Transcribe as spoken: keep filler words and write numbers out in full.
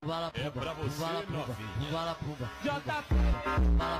Vala É pumba, pra você, vala pumba, novinha. vala pumba. J P. Vala